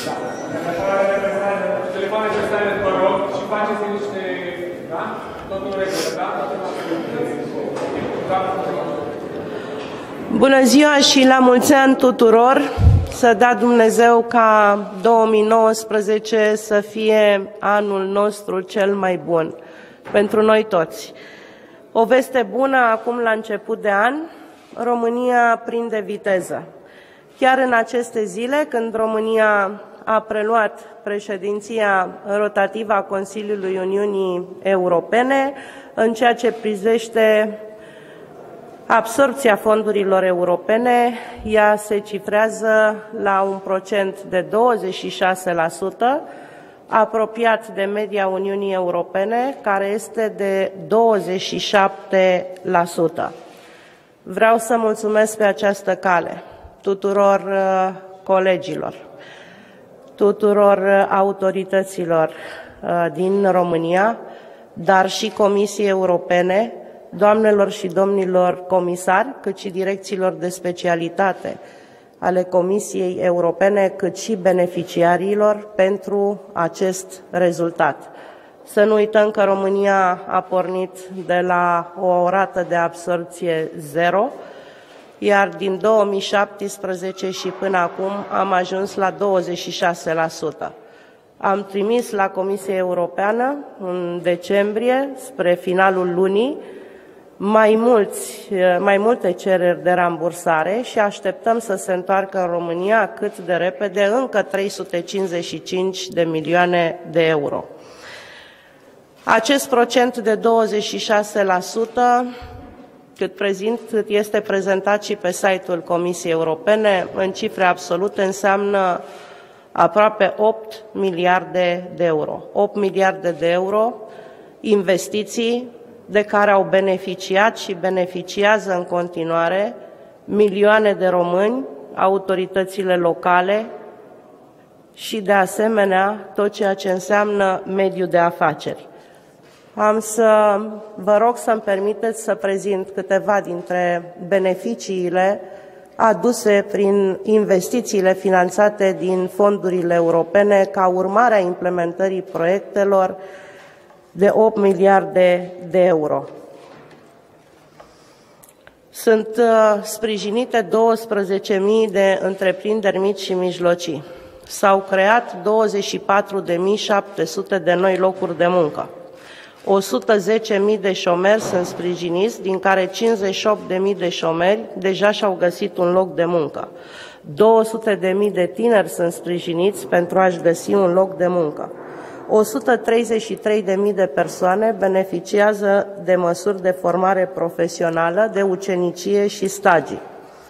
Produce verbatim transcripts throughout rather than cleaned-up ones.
Telefoane de stare, vă rog, și faceți niște... Da? Totul în regulă, da? Bună ziua și la mulți ani tuturor! Să dea Dumnezeu ca două mii nouăsprezece să fie anul nostru cel mai bun pentru noi toți. O veste bună acum la început de an, România prinde viteză. Chiar în aceste zile, când România a preluat președinția rotativă a Consiliului Uniunii Europene, în ceea ce privește absorbția fondurilor europene, ea se cifrează la un procent de douăzeci și șase la sută, apropiat de media Uniunii Europene, care este de douăzeci și șapte la sută. Vreau să mulțumesc pe această cale tuturor uh, colegilor, tuturor uh, autorităților uh, din România, dar și Comisiei Europene, doamnelor și domnilor comisari, cât și direcțiilor de specialitate ale Comisiei Europene, cât și beneficiarilor pentru acest rezultat. Să nu uităm că România a pornit de la o rată de absorbție zero, iar din două mii șaptesprezece și până acum am ajuns la douăzeci și șase la sută. Am trimis la Comisia Europeană în decembrie, spre finalul lunii, mai, mulți, mai multe cereri de rambursare și așteptăm să se întoarcă în România cât de repede încă trei sute cincizeci și cinci de milioane de euro. Acest procent de douăzeci și șase la sută, cât, prezint, cât este prezentat și pe site-ul Comisiei Europene, în cifre absolute înseamnă aproape opt miliarde de euro. opt miliarde de euro investiții de care au beneficiat și beneficiază în continuare milioane de români, autoritățile locale și, de asemenea, tot ceea ce înseamnă mediul de afaceri. Am să vă rog să-mi permiteți să prezint câteva dintre beneficiile aduse prin investițiile finanțate din fondurile europene ca urmare a implementării proiectelor de opt miliarde de euro. Sunt uh, sprijinite douăsprezece mii de întreprinderi mici și mijlocii. S-au creat douăzeci și patru de mii șapte sute de noi locuri de muncă. o sută zece mii de șomeri sunt sprijiniți, din care cincizeci și opt de mii de șomeri deja și-au găsit un loc de muncă. două sute de mii de tineri sunt sprijiniți pentru a-și găsi un loc de muncă. o sută treizeci și trei de mii de persoane beneficiază de măsuri de formare profesională, de ucenicie și stagii.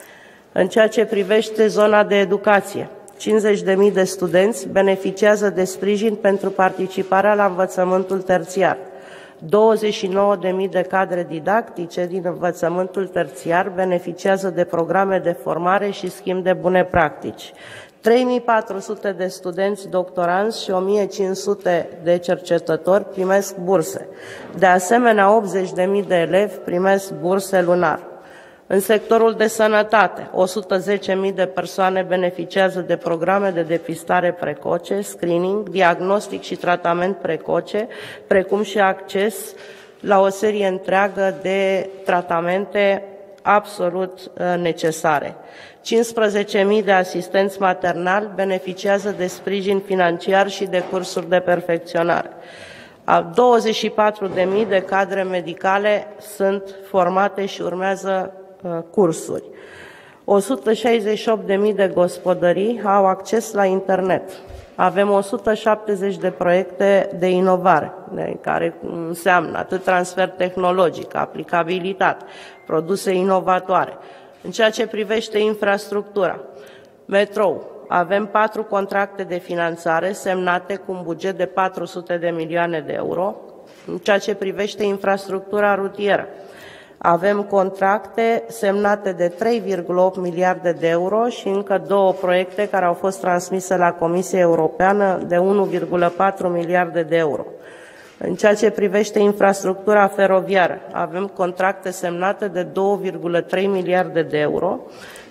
În ceea ce privește zona de educație, cincizeci de mii de studenți beneficiază de sprijin pentru participarea la învățământul terțiar. douăzeci și nouă de mii de cadre didactice din învățământul terțiar beneficiază de programe de formare și schimb de bune practici. trei mii patru sute de studenți doctoranți și o mie cinci sute de cercetători primesc burse. De asemenea, optzeci de mii de elevi primesc burse lunar. În sectorul de sănătate, o sută zece mii de persoane beneficiază de programe de depistare precoce, screening, diagnostic și tratament precoce, precum și acces la o serie întreagă de tratamente absolut necesare. cincisprezece mii de asistenți maternali beneficiază de sprijin financiar și de cursuri de perfecționare. douăzeci și patru de mii de cadre medicale sunt formate și urmează cursuri. o sută șaizeci și opt de mii de gospodării au acces la internet. Avem o sută șaptezeci de proiecte de inovare, care înseamnă atât transfer tehnologic, aplicabilitate, produse inovatoare. În ceea ce privește infrastructura, metrou, avem patru contracte de finanțare semnate cu un buget de patru sute de milioane de euro. În ceea ce privește infrastructura rutieră, avem contracte semnate de trei virgulă opt miliarde de euro și încă două proiecte care au fost transmise la Comisia Europeană de unu virgulă patru miliarde de euro. În ceea ce privește infrastructura feroviară, avem contracte semnate de două virgulă trei miliarde de euro.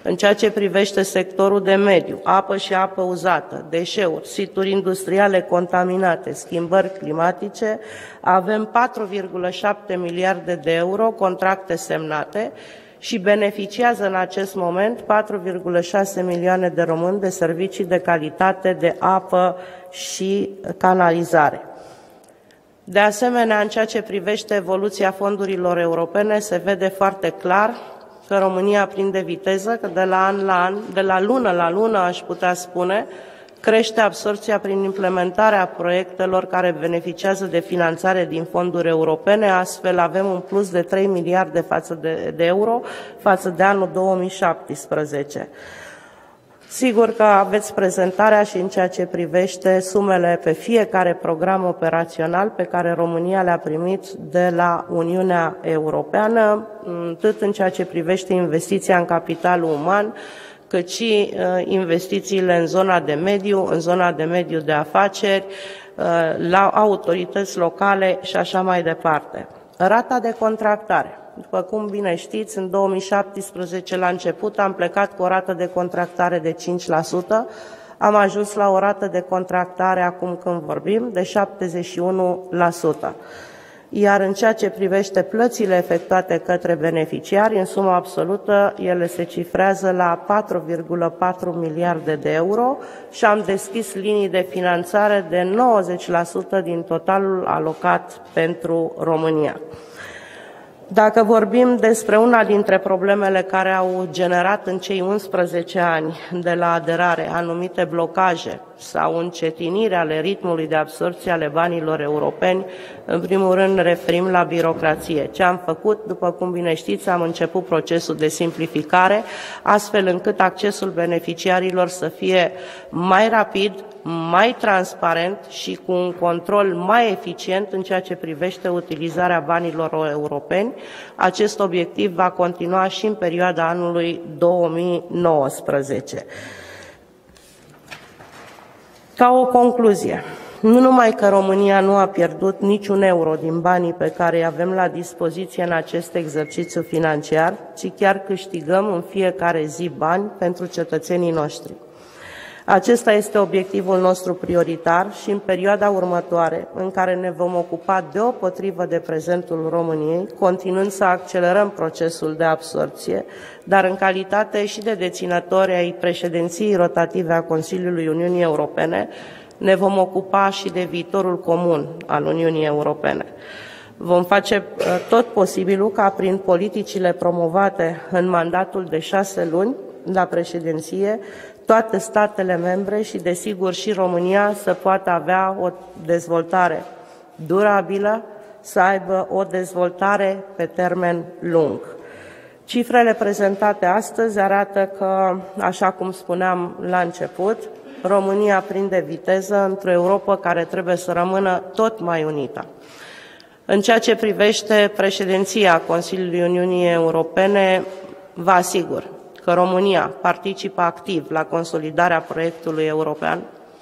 În ceea ce privește sectorul de mediu, apă și apă uzată, deșeuri, situri industriale contaminate, schimbări climatice, avem patru virgulă șapte miliarde de euro contracte semnate și beneficiază în acest moment patru virgulă șase milioane de români de servicii de calitate de apă și canalizare. De asemenea, în ceea ce privește evoluția fondurilor europene, se vede foarte clar că România prinde viteză, că de la an la an, de la lună la lună, aș putea spune, crește absorbția prin implementarea proiectelor care beneficiază de finanțare din fonduri europene, astfel avem un plus de trei miliarde față de, de euro față de anul două mii șaptesprezece. Sigur că aveți prezentarea și în ceea ce privește sumele pe fiecare program operațional pe care România le-a primit de la Uniunea Europeană, atât în ceea ce privește investiția în capitalul uman, cât și investițiile în zona de mediu, în zona de mediu de afaceri, la autorități locale și așa mai departe. Rata de contractare. După cum bine știți, în două mii șaptesprezece, la început, am plecat cu o rată de contractare de cinci la sută, am ajuns la o rată de contractare, acum când vorbim, de șaptezeci și unu la sută. Iar în ceea ce privește plățile efectuate către beneficiari, în sumă absolută, ele se cifrează la patru virgulă patru miliarde de euro și am deschis linii de finanțare de nouăzeci la sută din totalul alocat pentru România. Dacă vorbim despre una dintre problemele care au generat în cei unsprezece ani de la aderare anumite blocaje sau încetinire ale ritmului de absorbție ale banilor europeni, în primul rând ne referim la birocrație. Ce am făcut? După cum bine știți, am început procesul de simplificare, astfel încât accesul beneficiarilor să fie mai rapid, mai transparent și cu un control mai eficient în ceea ce privește utilizarea banilor europeni. Acest obiectiv va continua și în perioada anului două mii nouăsprezece. Ca o concluzie, nu numai că România nu a pierdut niciun euro din banii pe care îi avem la dispoziție în acest exercițiu financiar, ci chiar câștigăm în fiecare zi bani pentru cetățenii noștri. Acesta este obiectivul nostru prioritar și în perioada următoare, în care ne vom ocupa deopotrivă de prezentul României, continuând să accelerăm procesul de absorbție, dar în calitate și de deținători ai președinției rotative a Consiliului Uniunii Europene, ne vom ocupa și de viitorul comun al Uniunii Europene. Vom face tot posibilul ca prin politicile promovate în mandatul de șase luni la președinție, toate statele membre și, desigur, și România să poată avea o dezvoltare durabilă, să aibă o dezvoltare pe termen lung. Cifrele prezentate astăzi arată că, așa cum spuneam la început, România prinde viteză într-o Europă care trebuie să rămână tot mai unită. În ceea ce privește președinția Consiliului Uniunii Europene, vă asigur că România participă activ la consolidarea proiectului european,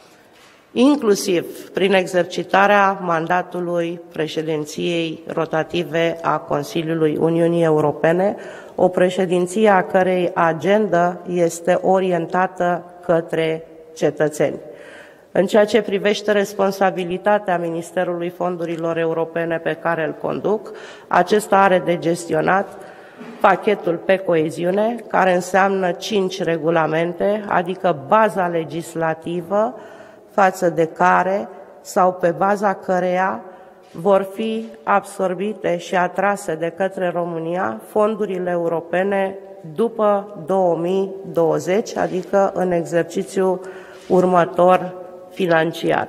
inclusiv prin exercitarea mandatului președinției rotative a Consiliului Uniunii Europene, o președinție a cărei agendă este orientată către cetățeni. În ceea ce privește responsabilitatea Ministerului Fondurilor Europene pe care îl conduc, acesta are de gestionat pachetul pe coeziune, care înseamnă cinci regulamente, adică baza legislativă față de care sau pe baza căreia vor fi absorbite și atrase de către România fondurile europene după două mii douăzeci, adică în exercițiul următor financiar.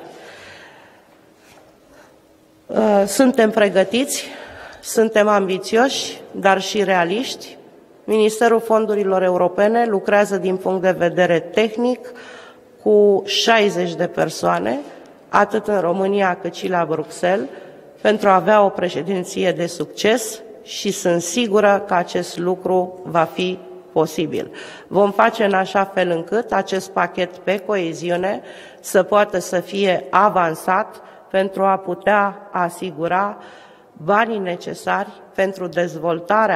Suntem pregătiți, suntem ambițioși, dar și realiști. Ministerul Fondurilor Europene lucrează din punct de vedere tehnic cu șaizeci de persoane, atât în România cât și la Bruxelles, pentru a avea o președinție de succes și sunt sigură că acest lucru va fi posibil. Vom face în așa fel încât acest pachet pe coeziune să poată să fie avansat pentru a putea asigura banii necesari pentru dezvoltarea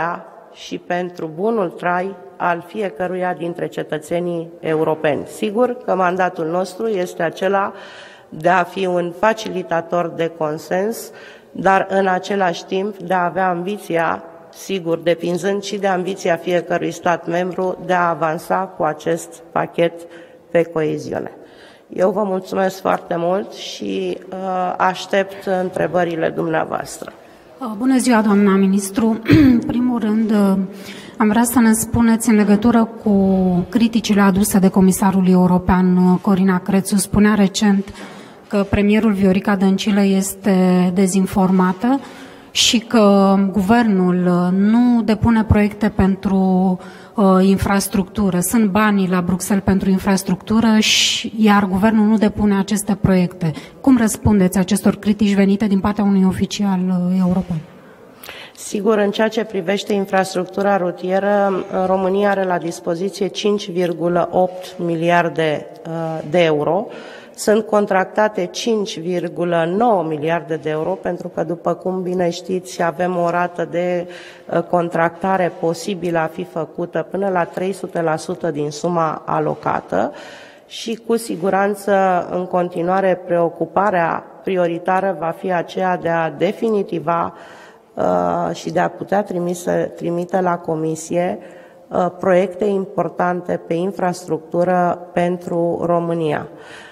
și pentru bunul trai al fiecăruia dintre cetățenii europeni. Sigur că mandatul nostru este acela de a fi un facilitator de consens, dar în același timp de a avea ambiția, sigur, depinzând și de ambiția fiecărui stat membru, de a avansa cu acest pachet pe coeziune. Eu vă mulțumesc foarte mult și uh, aștept întrebările dumneavoastră. Bună ziua, doamna ministru. În primul rând, am vrea să ne spuneți în legătură cu criticile aduse de comisarul european Corina Crețu. Spunea recent că premierul Viorica Dăncilă este dezinformată și că guvernul nu depune proiecte pentru uh, infrastructură. Sunt banii la Bruxelles pentru infrastructură, și, iar guvernul nu depune aceste proiecte. Cum răspundeți acestor critici venite din partea unui oficial uh, european? Sigur, în ceea ce privește infrastructura rutieră, România are la dispoziție cinci virgulă opt miliarde uh, de euro. Sunt contractate cinci virgulă nouă miliarde de euro, pentru că, după cum bine știți, avem o rată de contractare posibilă a fi făcută până la trei sute la sută din suma alocată și, cu siguranță, în continuare, preocuparea prioritară va fi aceea de a definitiva uh, și de a putea trimise, trimite la Comisie uh, proiecte importante pe infrastructură pentru România.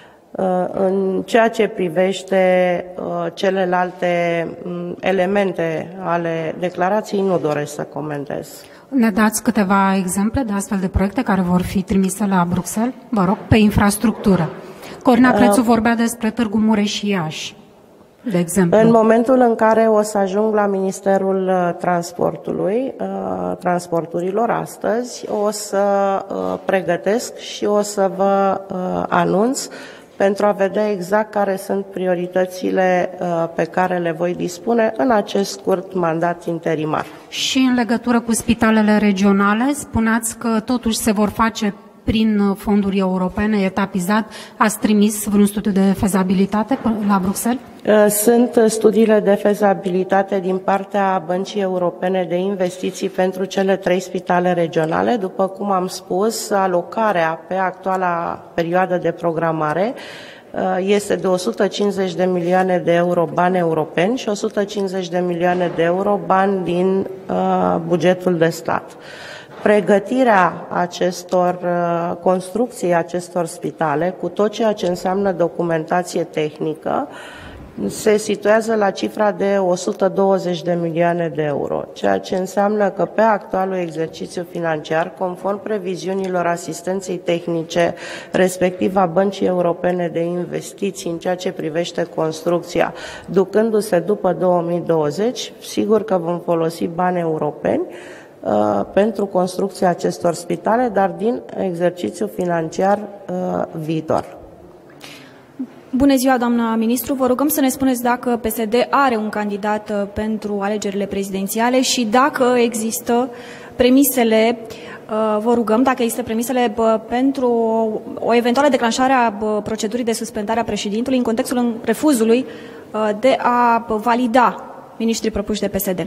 În ceea ce privește celelalte elemente ale declarației, nu doresc să comentez. Ne dați câteva exemple de astfel de proiecte care vor fi trimise la Bruxelles? Vă rog, pe infrastructură. Corina Crețu vorbea despre Târgu Mureș și Iași, de exemplu. În momentul în care o să ajung la Ministerul Transportului, Transporturilor astăzi, o să pregătesc și o să vă anunț pentru a vedea exact care sunt prioritățile pe care le voi dispune în acest scurt mandat interimar. Și în legătură cu spitalele regionale, spuneați că totuși se vor face prin fonduri europene, etapizat. Ați trimis vreun studiu de fezabilitate la Bruxelles? Sunt studiile de fezabilitate din partea Băncii Europene de Investiții pentru cele trei spitale regionale. După cum am spus, alocarea pe actuala perioadă de programare este de o sută cincizeci de milioane de euro bani europeni și o sută cincizeci de milioane de euro bani din bugetul de stat. Pregătirea acestor construcții, acestor spitale, cu tot ceea ce înseamnă documentație tehnică, se situează la cifra de o sută douăzeci de milioane de euro, ceea ce înseamnă că pe actualul exercițiu financiar, conform previziunilor asistenței tehnice, respectiv a Băncii Europene de Investiții în ceea ce privește construcția, ducându-se după două mii douăzeci, sigur că vom folosi bani europeni uh, pentru construcția acestor spitale, dar din exercițiu financiar uh, viitor. Bună ziua, doamna ministru. Vă rugăm să ne spuneți dacă P S D are un candidat pentru alegerile prezidențiale și dacă există premisele, vă rugăm, dacă există premisele pentru o eventuală declanșare a procedurii de suspendare a președintelui în contextul refuzului de a valida miniștrii propuși de P S D.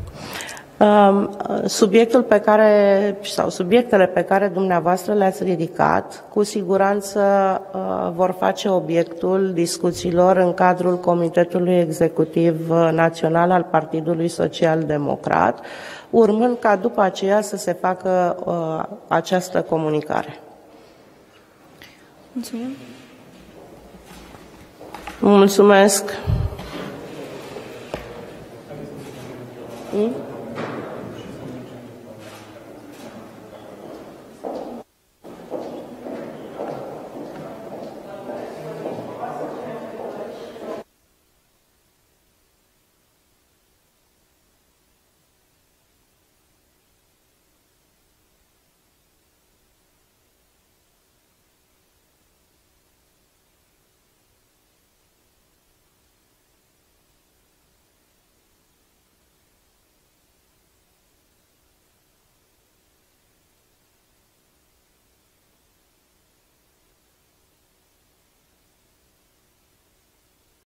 Subiectul pe care, sau subiectele pe care dumneavoastră le-ați ridicat, cu siguranță vor face obiectul discuțiilor în cadrul Comitetului Executiv Național al Partidului Social Democrat, urmând ca după aceea să se facă această comunicare. Mulțumim. Mulțumesc. Mm?